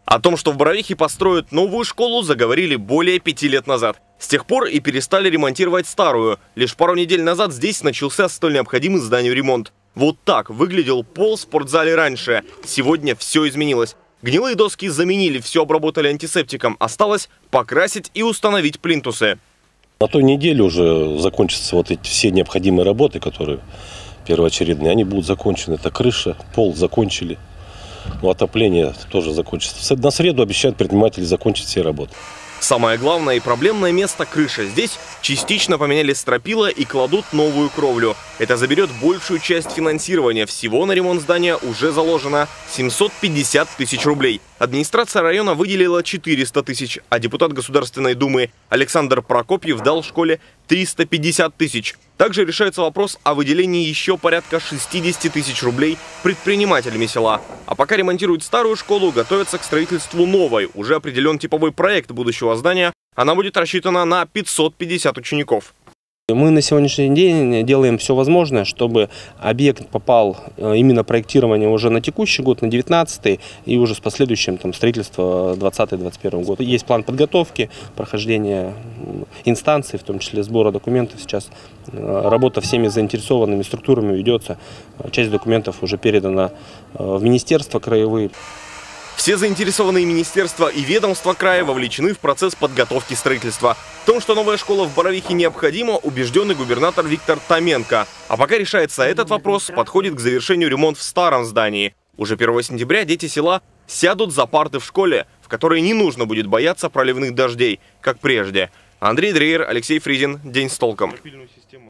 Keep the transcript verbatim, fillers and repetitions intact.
О том, что в Боровихе построят новую школу, заговорили более пяти лет назад. С тех пор и перестали ремонтировать старую. Лишь пару недель назад здесь начался столь необходимый зданию ремонт. Вот так выглядел пол в спортзале раньше. Сегодня все изменилось. Гнилые доски заменили, все обработали антисептиком. Осталось покрасить и установить плинтусы. На той неделе уже закончатся вот эти все необходимые работы, которые первоочередные. Они будут закончены. Это крыша, пол закончили. Ну, отопление тоже закончится. На среду обещают предприниматели закончить все работы. Самое главное и проблемное место – крыша. Здесь частично поменяли стропила и кладут новую кровлю. Это заберет большую часть финансирования. Всего на ремонт здания уже заложено семьсот пятьдесят тысяч рублей. Администрация района выделила четыреста тысяч, а депутат Государственной Думы Александр Прокопьев дал школе триста пятьдесят тысяч. Также решается вопрос о выделении еще порядка шестидесяти тысяч рублей предпринимателями села. А пока ремонтируют старую школу, готовятся к строительству новой. Уже определен типовой проект будущего здания. Она будет рассчитана на пятьсот пятьдесят учеников. Мы на сегодняшний день делаем все возможное, чтобы объект попал именно проектирование уже на текущий год, на девятнадцатый, и уже с последующим там, строительство двадцатый-двадцать первый год. Есть план подготовки, прохождения инстанций, в том числе сбора документов. Сейчас работа всеми заинтересованными структурами ведется. Часть документов уже передана в министерства краевые. Все заинтересованные министерства и ведомства края вовлечены в процесс подготовки строительства. В том, что новая школа в Боровихе необходима, убежденный губернатор Виктор Томенко. А пока решается этот вопрос, подходит к завершению ремонт в старом здании. Уже первого сентября дети села сядут за парты в школе, в которой не нужно будет бояться проливных дождей, как прежде. Андрей Дрейер, Алексей Фризин. День с толком.